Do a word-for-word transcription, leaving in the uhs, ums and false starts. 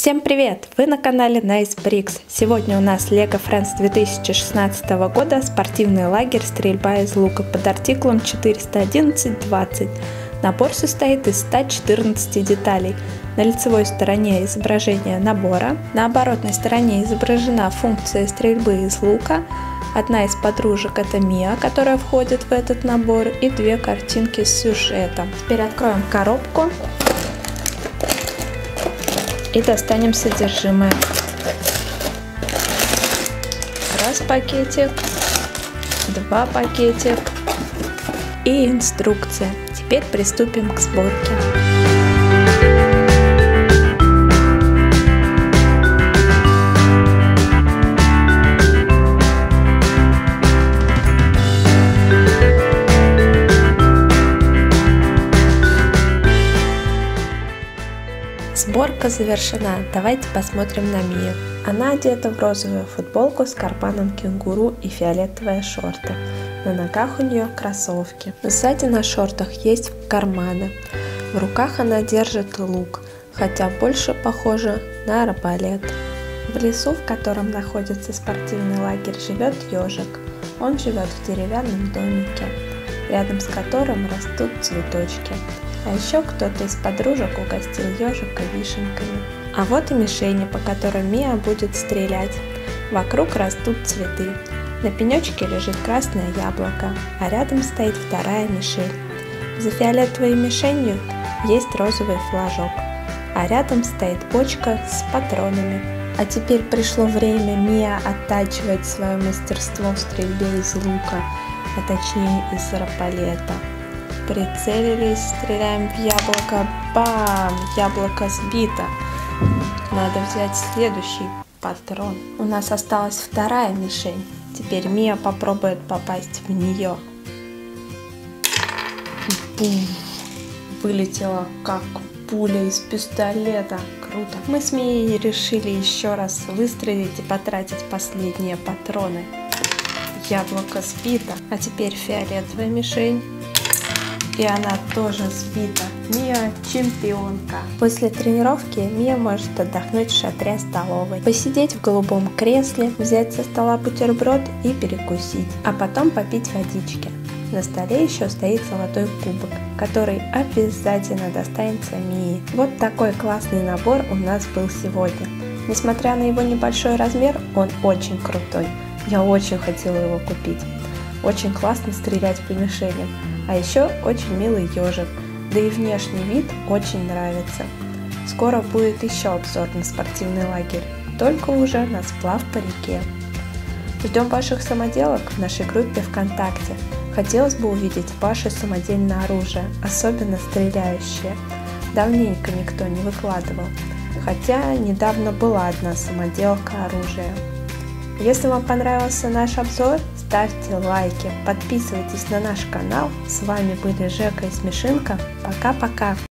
Всем привет! Вы на канале Nice Bricks. Сегодня у нас LEGO Friends две тысячи шестнадцатого года спортивный лагерь стрельба из лука под артиклом четыреста одиннадцать двадцать. Набор состоит из ста четырнадцати деталей. На лицевой стороне изображение набора, на оборотной стороне изображена функция стрельбы из лука. Одна из подружек — это Мия, которая входит в этот набор, и две картинки с сюжетом. Теперь откроем коробку и достанем содержимое. Раз пакетик, два пакетик и инструкция. Теперь приступим к сборке. Сборка завершена. Давайте посмотрим на Мию. Она одета в розовую футболку с карманом кенгуру и фиолетовые шорты. На ногах у нее кроссовки. Сзади на шортах есть карманы. В руках она держит лук, хотя больше похоже на арбалет. В лесу, в котором находится спортивный лагерь, живет ежик. Он живет в деревянном домике, рядом с которым растут цветочки. А еще кто-то из подружек угостил ежика вишенками. А вот и мишени, по которым Мия будет стрелять. Вокруг растут цветы. На пенечке лежит красное яблоко, а рядом стоит вторая мишень. За фиолетовой мишенью есть розовый флажок, а рядом стоит бочка с патронами. А теперь пришло время Мия оттачивать свое мастерство в стрельбе из лука, а точнее из арбалета. Прицелились, стреляем в яблоко. Бам! Яблоко сбито. Надо взять следующий патрон. У нас осталась вторая мишень. Теперь Мия попробует попасть в нее. Бум! Вылетела как пуля из пистолета. Круто. Мы с Мией решили еще раз выстрелить и потратить последние патроны. Яблоко сбито. А теперь фиолетовая мишень. И она тоже сбита. Мия чемпионка. После тренировки Мия может отдохнуть в шатре столовой, посидеть в голубом кресле, взять со стола бутерброд и перекусить, а потом попить водички. На столе еще стоит золотой кубок, который обязательно достанется Мии. Вот такой классный набор у нас был сегодня. Несмотря на его небольшой размер, он очень крутой. Я очень хотела его купить. Очень классно стрелять по мишеням. А еще очень милый ежик, да и внешний вид очень нравится. Скоро будет еще обзор на спортивный лагерь, только уже на сплав по реке. Ждем ваших самоделок в нашей группе ВКонтакте. Хотелось бы увидеть ваше самодельное оружие, особенно стреляющее. Давненько никто не выкладывал, хотя недавно была одна самоделка оружия. Если вам понравился наш обзор, ставьте лайки, подписывайтесь на наш канал. С вами были Жека и Смешинка. Пока-пока!